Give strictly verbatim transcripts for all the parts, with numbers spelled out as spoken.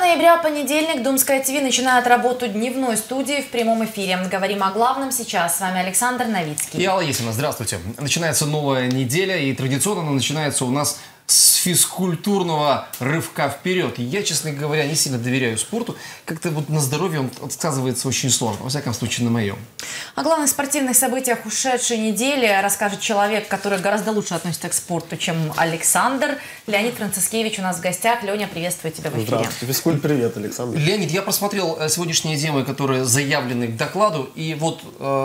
ноября, понедельник, Думское ТВ начинает работу дневной студии в прямом эфире. Говорим о главном сейчас. С вами Александр Новицкий. И Алла Есина. Здравствуйте. Начинается новая неделя, и традиционно она начинается у нас с физкультурного рывка вперед. Я, честно говоря, не сильно доверяю спорту. Как-то вот на здоровье он отсказывается очень сложно, во всяком случае на моем. О главных спортивных событиях ушедшей недели расскажет человек, который гораздо лучше относится к спорту, чем Александр. Леонид Францискевич у нас в гостях. Леня, приветствую тебя в эфире. Здравствуйте. Физкульт, привет, Александр. Леонид, я просмотрел сегодняшние темы, которые заявлены к докладу, и вот...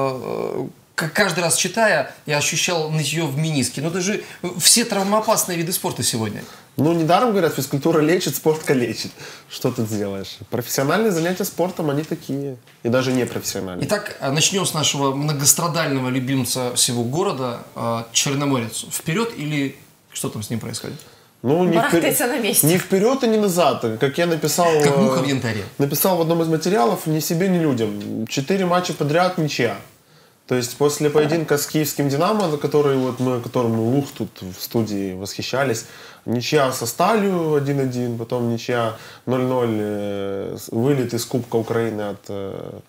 Э каждый раз читая, я ощущал нытье в мениске. Но это же все травмоопасные виды спорта сегодня. Ну, недаром говорят, физкультура лечит, спорт калечит. Что ты сделаешь? Профессиональные занятия спортом, они такие. И даже не профессиональные. Итак, начнем с нашего многострадального любимца всего города, Черноморец. Вперед или что там с ним происходит? Ну, не вперед, на месте. не вперед и не назад. Как я написал... Как муха в янтаре. Написал в одном из материалов, ни себе, ни людям. Четыре матча подряд, ничья. То есть после поединка с киевским «Динамо», который вот мы, которым мы ух, тут в студии восхищались, ничья со «Сталью» один-один, потом ничья ноль-ноль, вылет из Кубка Украины от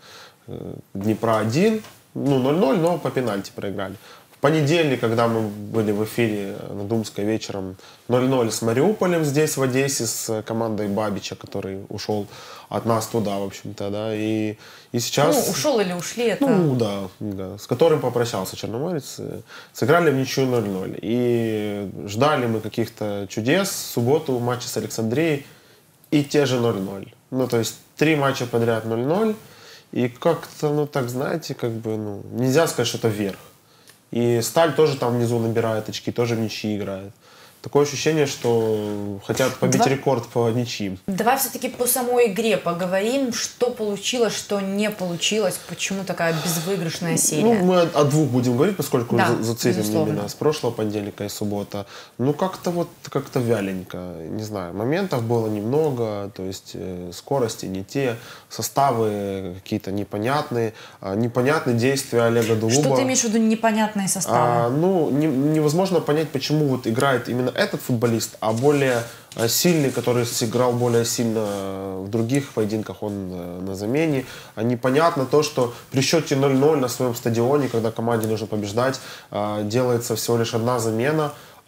Днепра один, ну ноль-ноль, но по пенальти проиграли. В понедельник, когда мы были в эфире на Думской вечером, ноль-ноль с Мариуполем здесь, в Одессе, с командой Бабича, который ушел от нас туда, в общем-то, да, и, и сейчас... Ну, ушел или ушли, это... Ну, да, да, с которым попрощался Черноморец, сыграли в ничью ноль-ноль, и ждали мы каких-то чудес, в субботу матчи с Александрией, и те же ноль-ноль, ну, то есть три матча подряд ноль-ноль, и как-то, ну, так, знаете, как бы, ну, нельзя сказать, что это верх. И «Сталь» тоже там внизу набирает очки, тоже в ничьи играет. Такое ощущение, что хотят побить Два... рекорд по ничьим. Давай все-таки по самой игре поговорим. Что получилось, что не получилось? Почему такая безвыигрышная серия? Ну, мы о двух будем говорить, поскольку да, зацепим безусловно. именно с прошлого понедельника и суббота. Ну, как-то вот, как-то вяленько. Не знаю, моментов было немного, то есть э, скорости не те, составы какие-то непонятные, э, непонятные действия Олега Дулуба. Что ты имеешь в виду непонятные составы? А, ну, не, невозможно понять, почему вот играет именно этот футболист, а более сильный, который сыграл более сильно в других поединках, он на замене. А непонятно то, что при счете ноль-ноль на своем стадионе, когда команде нужно побеждать, делается всего лишь одна замена,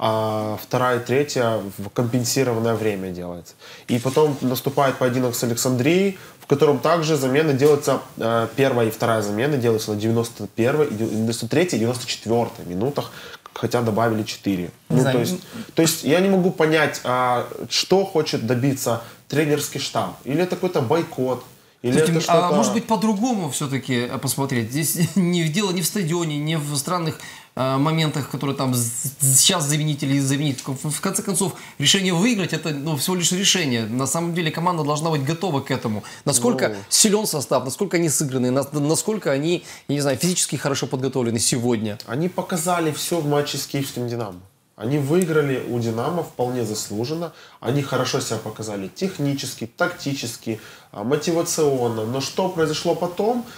а вторая и третья в компенсированное время делается. И потом наступает поединок с Александрией, в котором также замены делаются, первая и вторая замена делаются на девяносто первой, девяносто третьей и девяносто четвёртой минутах, хотя добавили четыре. Ну, то, есть, то есть я не могу понять, а, что хочет добиться тренерский штаб. Или это какой-то бойкот. Или это а может быть по-другому все-таки посмотреть? Здесь не дело не в стадионе, не в странных э, моментах, которые там сейчас заменить или заменить. В конце концов, решение выиграть это ну, всего лишь решение. На самом деле команда должна быть готова к этому. Насколько ну... силен состав, насколько они сыграны, насколько они, я не знаю, физически хорошо подготовлены сегодня. Они показали все в матче с киевским «Динамо». Они выиграли у «Динамо» вполне заслуженно. Они хорошо себя показали технически, тактически, мотивационно. Но что произошло потом?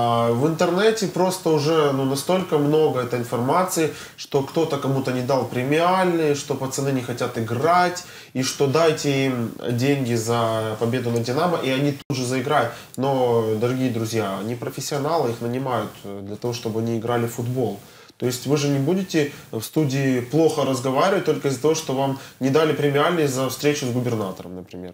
В интернете просто уже ну, настолько много этой информации, что кто-то кому-то не дал премиальные, что пацаны не хотят играть, и что дайте им деньги за победу на «Динамо», и они тут же заиграют. Но, дорогие друзья, они профессионалы, их нанимают для того, чтобы они играли в футбол. То есть вы же не будете в студии плохо разговаривать только из-за того, что вам не дали премиальные за встречу с губернатором, например.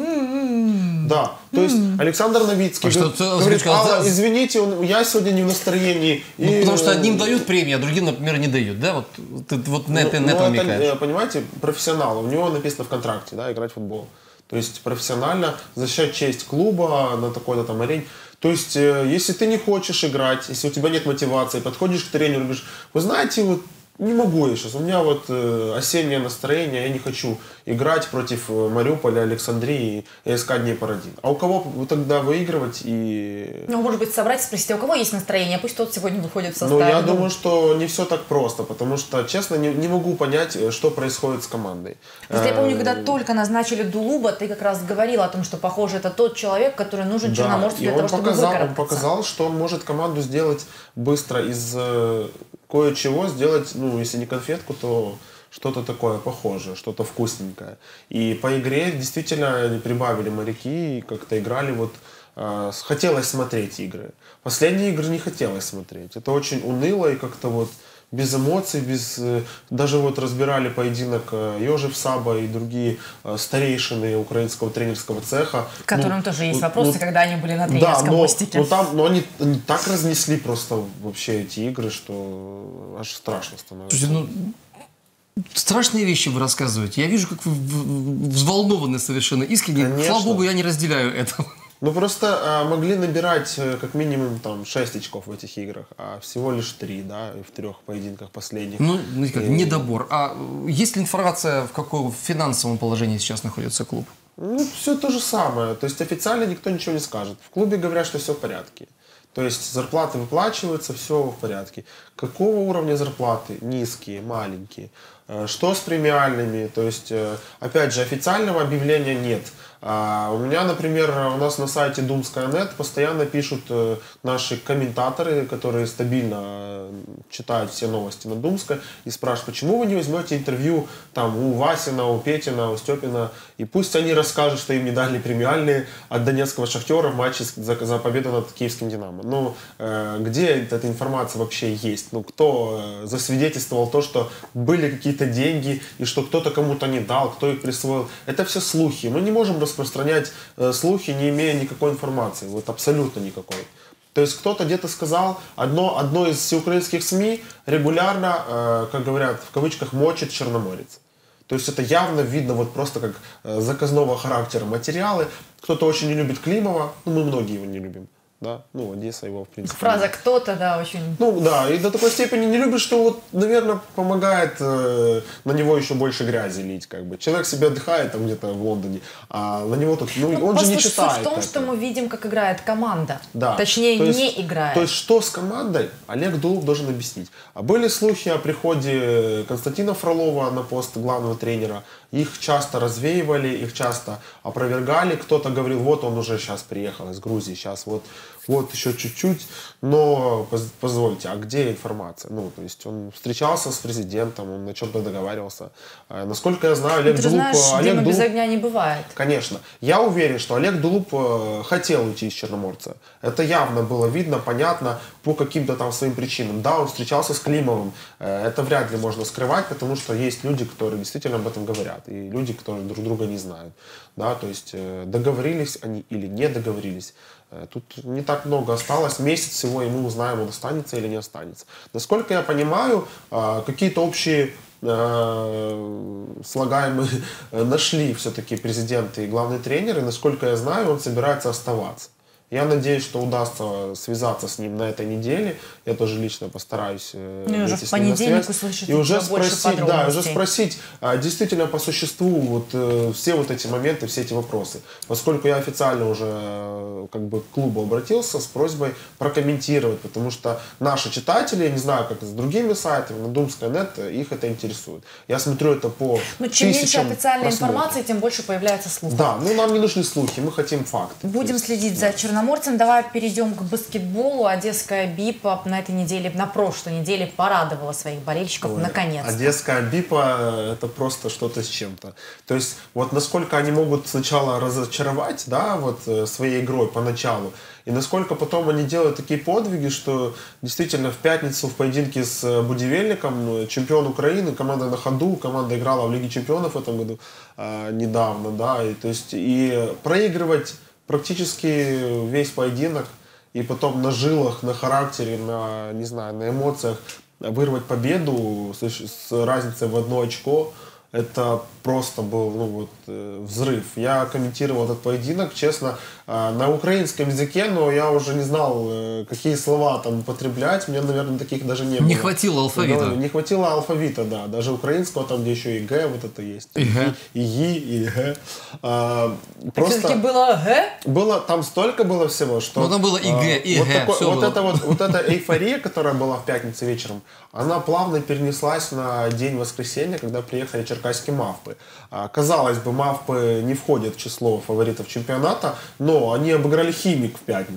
Mm-hmm. Да, то есть Александр Новицкий а говорит, что, говорит Алла, извините, он, я сегодня не в настроении. Ну, и, потому что одним дают премии, а другим, например, не дают, да? Вот, вот, вот на это, ну, на это ну, намекаешь. Это, понимаете, профессионал, у него написано в контракте, да, играть в футбол. То есть профессионально защищать честь клуба на такой-то там арене. То есть, э, если ты не хочешь играть, если у тебя нет мотивации, подходишь к тренеру и говоришь, вы знаете, вот не могу я сейчас, у меня вот э, осеннее настроение, я не хочу играть против Мариуполя, Александрии и СК Днепр-один. А у кого тогда выигрывать и... Ну, может быть, собрать и спросить, а у кого есть настроение, пусть тот сегодня выходит в составе. Ну, я думаю, что не все так просто, потому что, честно, не, не могу понять, что происходит с командой. Просто я помню, когда только назначили Дулуба, ты как раз говорил о том, что, похоже, это тот человек, который нужен да, Черноморцу для того, чтобы показал, выкарабкаться. Он показал, что он может команду сделать быстро из кое-чего, сделать, ну, если не конфетку, то что-то такое похожее, что-то вкусненькое. И по игре действительно они прибавили моряки и как-то играли вот... Э, хотелось смотреть игры. Последние игры не хотелось смотреть. Это очень уныло и как-то вот без эмоций, без... Даже вот разбирали поединок Йожеф Саба и другие старейшины украинского тренерского цеха. К которым ну, тоже есть ну, вопросы, ну, когда они были на тренерском да, но, мостике. но, там, но они, они так разнесли просто вообще эти игры, что аж страшно становится. Слушайте, ну, страшные вещи вы рассказываете. Я вижу, как вы взволнованы совершенно искренне. Конечно. Слава богу, я не разделяю этого. Ну просто а, могли набирать как минимум там шесть очков в этих играх, а всего лишь три, да, в трех поединках последних. Ну, ну как, и... недобор. А есть ли информация, в каком финансовом положении сейчас находится клуб? Ну, все то же самое. То есть официально никто ничего не скажет. В клубе говорят, что все в порядке. То есть зарплаты выплачиваются, все в порядке. Какого уровня зарплаты? Низкие, маленькие. Что с премиальными? То есть, опять же, официального объявления нет. А у меня, например, у нас на сайте думская точка нет постоянно пишут наши комментаторы, которые стабильно читают все новости на Думской, и спрашивают, почему вы не возьмете интервью там у Васина, у Петина, у Степина, и пусть они расскажут, что им не дали премиальные от донецкого Шахтера в матче за, за победу над киевским Динамо. Ну, э, где эта информация вообще есть? Ну, кто э, засвидетельствовал то, что были какие-то деньги, и что кто-то кому-то не дал, кто их присвоил? Это все слухи. Мы не можем распространять э, слухи, не имея никакой информации, вот абсолютно никакой. То есть кто-то где-то сказал, одно, одно из всеукраинских СМИ регулярно, э, как говорят, в кавычках, мочит Черноморец. То есть это явно видно вот просто как э, заказного характера материалы. Кто-то очень не любит Климова, ну мы многие его не любим. Да? Ну, Одесса его, в принципе... Фраза «кто-то», да, очень... Ну, да, и до такой степени не любит, что вот, наверное, помогает э, на него еще больше грязи лить, как бы. Человек себе отдыхает там где-то в Лондоне, а на него тут, ну, Ну, он же не суть читает. в том, это. что мы видим, как играет команда. Да. Точнее, То есть, не играет. То есть, что с командой, Олег Дулуп должен объяснить. А были слухи о приходе Константина Фролова на пост главного тренера. Их часто развеивали, их часто опровергали. Кто-то говорил, вот он уже сейчас приехал из Грузии, сейчас вот, вот еще чуть-чуть. Но позвольте, а где информация? Ну, то есть он встречался с президентом, он на чем-то договаривался. А, насколько я знаю, Олег Ты Дулуп... знаешь, Олег Дима, без Дулуп... огня не бывает. Конечно. Я уверен, что Олег Дулуп хотел уйти из Черноморца. Это явно было видно, понятно, по каким-то там своим причинам. Да, он встречался с Климовым. Это вряд ли можно скрывать, потому что есть люди, которые действительно об этом говорят. И люди, которые друг друга не знают. Да, то есть договорились они или не договорились. Тут не так много осталось. Месяц всего, и мы узнаем, он останется или не останется. Насколько я понимаю, какие-то общие слагаемые нашли все-таки президенты и главный тренер, и насколько я знаю, он собирается оставаться. Я надеюсь, что удастся связаться с ним на этой неделе. Я тоже лично постараюсь ну, и уже в понедельник услышать и уже спросить, да, уже спросить действительно по существу вот, все вот эти моменты, все эти вопросы. Поскольку я официально уже как бы к клубу обратился с просьбой прокомментировать, потому что наши читатели, я не знаю, как с другими сайтами, на думская точка нет, их это интересует. Я смотрю это по Но чем меньше тысячам официальной просмотров. информации, тем больше появляется слухов. Да, ну нам не нужны слухи, мы хотим факты. Будем есть, следить да. за Черноморцем. Давай перейдем к баскетболу. Одесская БИПа на этой неделе, на прошлой неделе порадовала своих болельщиков Ой, наконец-то. Одесская БИПа это просто что-то с чем-то. То есть вот насколько они могут сначала разочаровать, да, вот своей игрой поначалу, и насколько потом они делают такие подвиги, что действительно в пятницу в поединке с Будивельником, чемпион Украины, команда на ходу, команда играла в Лиге чемпионов в этом году э, недавно, да, и, то есть и проигрывать практически весь поединок, и потом на жилах, на характере, на, не знаю, на эмоциях вырвать победу с, с разницей в одно очко, это просто был ну, вот, взрыв. Я комментировал этот поединок, честно, на украинском языке, но я уже не знал, какие слова там употреблять. У меня, наверное, таких даже не было. Не хватило алфавита. Да, не хватило алфавита, да. Даже украинского, там, где еще и Г вот это есть. И Г. И И, и Г. А, просто все-таки было Г? Было, там столько было всего, что... Ну, там было и Г, и вот Г, такой, все вот, было. это вот, вот эта эйфория, которая была в пятницу вечером, она плавно перенеслась на день воскресенья, когда приехали черкасские Мавпы. Казалось бы, Мавпы не входят в число фаворитов чемпионата, но они обыграли Химик в пятницу.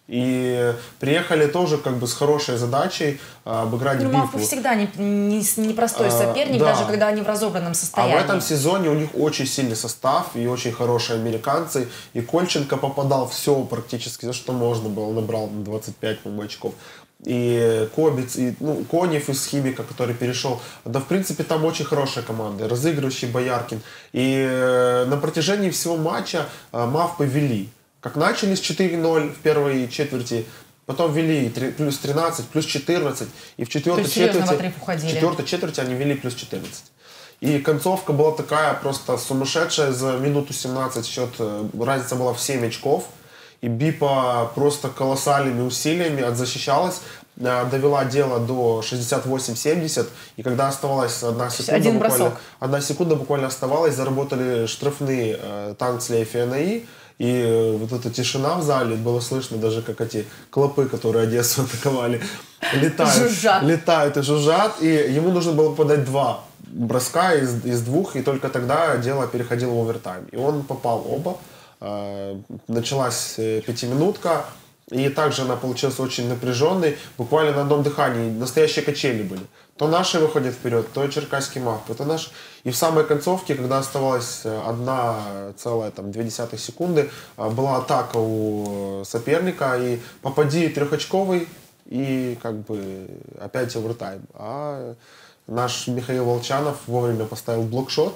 И приехали тоже как бы с хорошей задачей а, обыграть ну, Бифу. Мавпы всегда непростой не, не простой соперник, а, да. даже когда они в разобранном состоянии. А в этом сезоне у них очень сильный состав и очень хорошие американцы. И Кольченко попадал все практически, за что можно было. Набрал двадцать пять, по-моему, очков. И Кобец, и ну, Конев из Химика, который перешел. Да, в принципе, там очень хорошая команда. Разыгрывающий Бояркин. И э, на протяжении всего матча э, Мавпы вели. Как начали с четыре ноль в первой четверти, потом вели плюс тринадцать, плюс четырнадцать. И в четвертой четверти, в четвертой четверти они вели плюс четырнадцать. И концовка была такая просто сумасшедшая. За минуту семнадцать счет, разница была в семь очков. И Бипа просто колоссальными усилиями отзащищалась, довела дело до шестьдесят восемь семьдесят. И когда оставалась одна секунда, Один буквально, одна секунда буквально оставалась, заработали штрафные э, Танцли и Фианаи. И вот эта тишина в зале, было слышно даже, как эти клопы, которые Одессу атаковали, летают, жужжат. летают и жужжат. И ему нужно было подать два броска из, из двух, и только тогда дело переходило в овертайм. И он попал оба. Началась пятиминутка, и также она получилась очень напряженной, буквально на одном дыхании, настоящие качели были. То наши выходят вперед, то черкасский Мавпы, то наш. И в самой концовке, когда оставалась одна целая там две десятых секунды, была атака у соперника, и попади трехочковый, и как бы опять овертайм. А наш Михаил Волчанов вовремя поставил блокшот.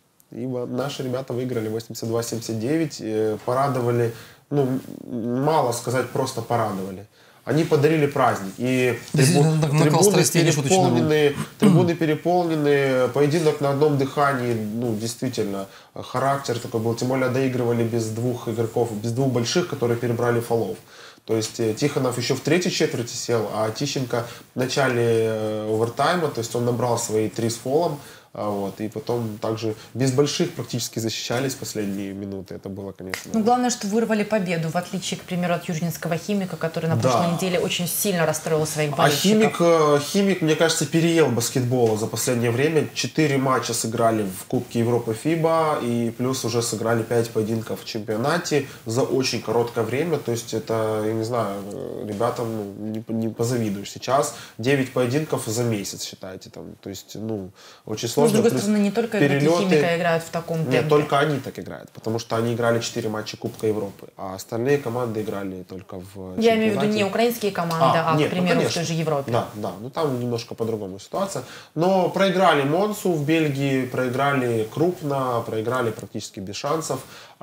И наши ребята выиграли восемьдесят два семьдесят девять, порадовали, ну, мало сказать, просто порадовали. Они подарили праздник. И трибу, трибуны, переполнены, трибуны переполнены, поединок на одном дыхании, ну, действительно, характер такой был. Тем более доигрывали без двух игроков, без двух больших, которые перебрали фолов. То есть Тихонов еще в третьей четверти сел, а Тищенко в начале овертайма, то есть он набрал свои три с фолом. Вот, и потом также без больших практически защищались последние минуты. Это было, конечно... Ну, главное, что вырвали победу, в отличие, к примеру, от Южнинского Химика, который на да. прошлой неделе очень сильно расстроил своих болельщиков. А Химик, Химик, мне кажется, переел баскетбола за последнее время. Четыре матча сыграли в Кубке Европы ФИБА, и плюс уже сыграли пять поединков в чемпионате за очень короткое время. То есть это, я не знаю, ребятам ну, не, не позавидуешь. Сейчас девять поединков за месяц, считайте. Там. То есть, ну, очень сложно. Но, с другой стороны, не только игроки Химика играют в таком темпе. Нет, только они так играют, потому что они играли четыре матча Кубка Европы, а остальные команды играли только в чемпионате. Я имею в виду не украинские команды, а, а нет, к примеру, ну, в той же Европе. Да, да, ну там немножко по-другому ситуация. Но проиграли Монсу в Бельгии, проиграли крупно, проиграли практически без шансов,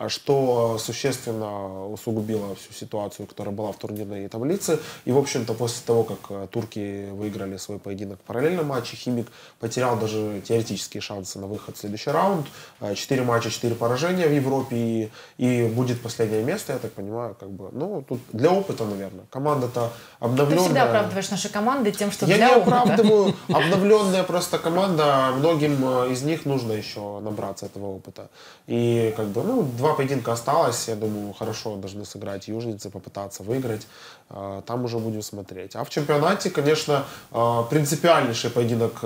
что существенно усугубило всю ситуацию, которая была в турнирной таблице. И, в общем-то, после того, как турки выиграли свой поединок в параллельном матче, Химик потерял даже теоретические шансы на выход в следующий раунд. Четыре матча, четыре поражения в Европе, и, и будет последнее место, я так понимаю, как бы, ну, тут для опыта, наверное. Команда-то обновленная. Ты всегда оправдываешь наши команды тем, что я для не опыта. оправдываю. Обновленная просто команда, многим из них нужно еще набраться этого опыта. И, как бы, ну, два поединка осталось, я думаю, хорошо должны сыграть южницы, попытаться выиграть. Там уже будем смотреть. А в чемпионате, конечно, принципиальнейший поединок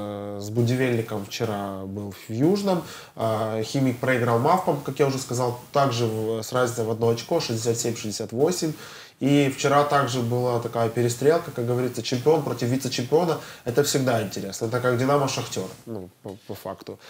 с Будивельником вчера был в Южном. Химик проиграл Мавпам, как я уже сказал, также с разницей в одно очко, шестьдесят семь шестьдесят восемь. И вчера также была такая перестрелка, как говорится, чемпион против вице-чемпиона. Это всегда интересно. Это как Динамо-Шахтер, ну, по, по факту.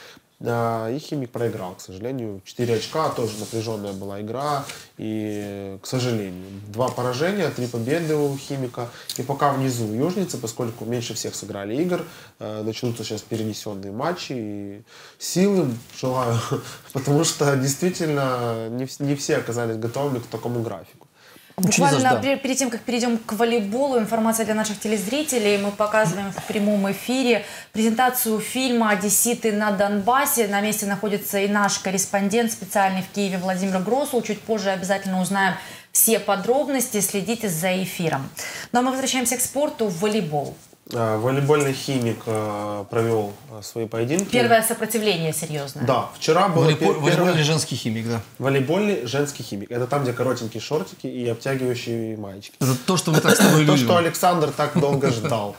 И Химик проиграл, к сожалению. четыре очка, тоже напряженная была игра. И, к сожалению, два поражения, три победы у Химика. И пока внизу южницы, поскольку меньше всех сыграли игр, начнутся сейчас перенесенные матчи. И сил им желаю, потому что действительно не, не все оказались готовы к такому графику. Буквально перед тем, как перейдем к волейболу, информация для наших телезрителей. Мы показываем в прямом эфире презентацию фильма «Одесситы на Донбассе». На месте находится и наш корреспондент специальный в Киеве Владимир Гросул. Чуть позже обязательно узнаем все подробности. Следите за эфиром. Ну а мы возвращаемся к спорту, в волейбол. Волейбольный Химик провел свои поединки. Первое сопротивление серьезное. Да, вчера было Волейбол, первое... Волейбольный женский Химик, да. Волейбольный женский Химик. Это там, где коротенькие шортики и обтягивающие маечки. Это то, что мы так с тобой любим. То, что Александр так долго ждал.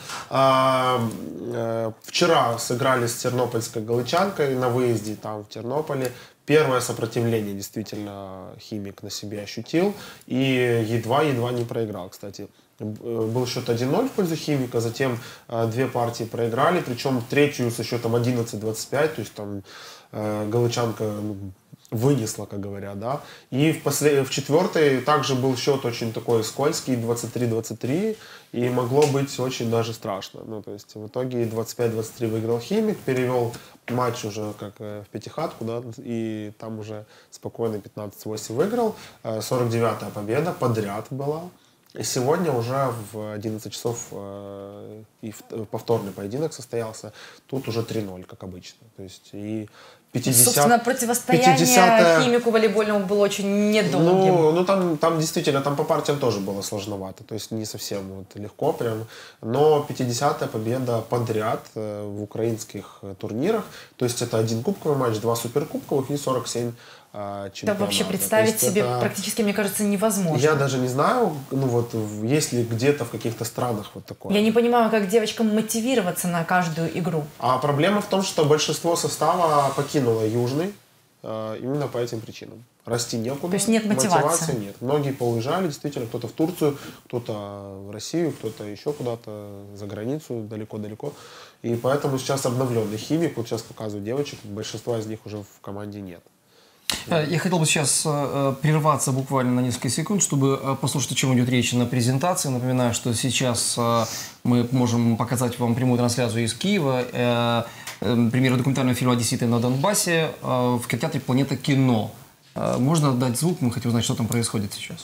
Вчера сыграли с тернопольской галичанкой на выезде там в Тернополе. первое сопротивление действительно Химик на себе ощутил и едва-едва не проиграл, кстати. Был счет один ноль в пользу Химика, затем э, две партии проиграли, причем третью со счетом одиннадцать двадцать пять, то есть там э, галичанка ну, вынесла, как говорят, да. И в, послед... в четвертой также был счет очень такой скользкий, двадцать три двадцать три, и могло быть очень даже страшно. Ну, то есть в итоге двадцать пять двадцать три выиграл Химик, перевел матч уже как э, в пятихатку, да, и там уже спокойно пятнадцать восемь выиграл. Э, сорок девятая победа подряд была. И сегодня уже в одиннадцать часов э, и в, повторный поединок состоялся. Тут уже три ноль, как обычно. То есть и пятидесятая... Собственно, противостояние пятидесятая... Химику волейбольному было очень недолгим. Ну, ну там, там действительно, там по партиям тоже было сложновато. То есть не совсем вот легко прям. Но пятидесятая победа подряд э, в украинских турнирах. То есть это один кубковый матч, два суперкубковых и сорок семь это вообще представить себе это, практически, мне кажется, невозможно. Я даже не знаю, ну вот, есть ли где-то в каких-то странах вот такое. Я не понимаю, как девочкам мотивироваться на каждую игру. А проблема в том, что большинство состава покинуло Южный э, именно по этим причинам. Расти некуда. То есть нет мотивации. Мотивации нет. Многие поуезжали, действительно, кто-то в Турцию, кто-то в Россию, кто-то еще куда-то за границу, далеко-далеко. И поэтому сейчас обновленный Химик, вот сейчас показываю девочек, большинства из них уже в команде нет. Я хотел бы сейчас э, прерваться буквально на несколько секунд, чтобы э, послушать, о чем идет речь на презентации. Напоминаю, что сейчас э, мы можем показать вам прямую трансляцию из Киева. Э, э, премьера документального фильма «Одесситы на Донбассе» э, в кинотеатре «Планета кино». Э, можно дать звук, мы хотим узнать, что там происходит сейчас.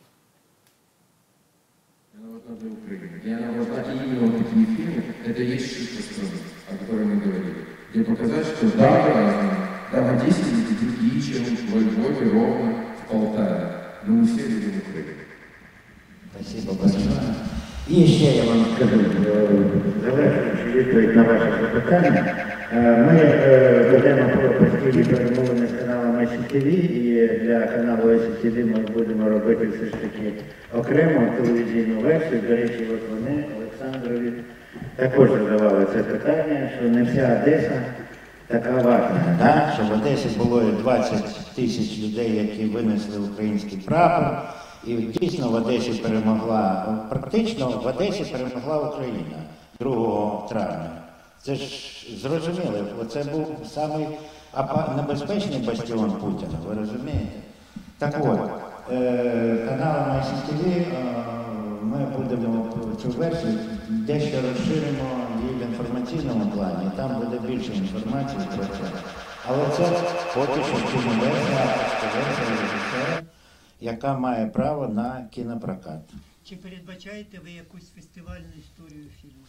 Это есть шишка страны, о которой мы говорили. Где показать, что да, разные. Да, в Одессе есть другие, чем в Львове, Ровно, в Полтаве. Но мы все любим Украину. Спасибо большое. І ще я вам скажу, завершуючи відповідь на ваше запитання, ми ведемо постійні перемовини з каналом Ай Сі Ті Ві, і для каналу Ай Сі Ті Ві ми будемо робити все ж таки окрему телевізійну версію. До речі, от вони, Олександрові, також задавали це питання, що не вся Одеса така ватна, да? Що в Одесі було двадцять тисяч людей, які винесли український прапор. І дійсно в Одесі перемогла, практично в Одесі перемогла Україна другого травня. Це ж зрозуміло, це був самий небезпечний бастіон Путіна, ви розумієте? Так от, каналом Ай Сі Ті Ві ми будемо цю версію дещо розширимо її в інформаційному плані, там буде більше інформації про це. Але це поки що кіноверсія, авторська режисера, яка має право на кінопрокат. Чи передбачаєте ви якусь фестивальну історію фільму?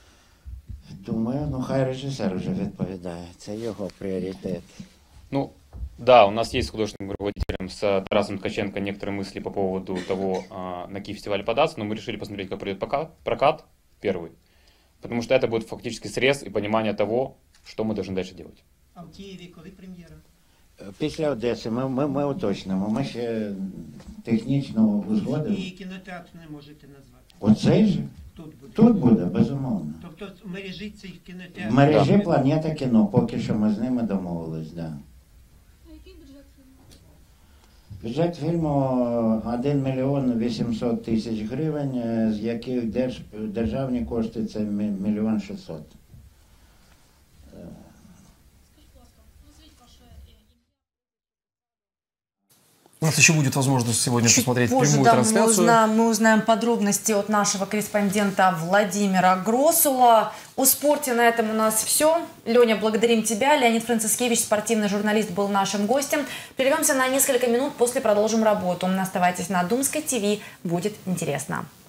Думаю, ну хай режисер уже відповідає. Це його пріоритет. Ну, да, у нас есть с художественным руководителем, с Тарасом Ткаченко, некоторые мысли по поводу того, на какие фестивали податься, но мы решили посмотреть, как пройдет прокат первый, потому что это будет фактически срез и понимание того, что мы должны дальше делать. А в Києві коли прем'єра? Після Одеси ми, ми, ми уточнимо, ми ще технічно узгодимо. І кінотеатр не можете назвати? Оцей же? Тут буде? Тут буде, безумовно. Тобто в мережі цих кінотеатрів? В мережі «Планета кіно», поки що ми з ними домовились, так. Да. А який бюджет фільму? Бюджет фільму один мільйон вісімсот тисяч гривень, з яких держ, державні кошти це мільйон шістсот. У нас еще будет возможность сегодня Чуть посмотреть позже, прямую да, трансляцию. Мы узнаем, мы узнаем подробности от нашего корреспондента Владимира Гросула. О спорте на этом у нас все. Леня, благодарим тебя. Леонид Францискевич, спортивный журналист, был нашим гостем. Прервемся на несколько минут, после продолжим работу. Оставайтесь на Думской ТВ, будет интересно.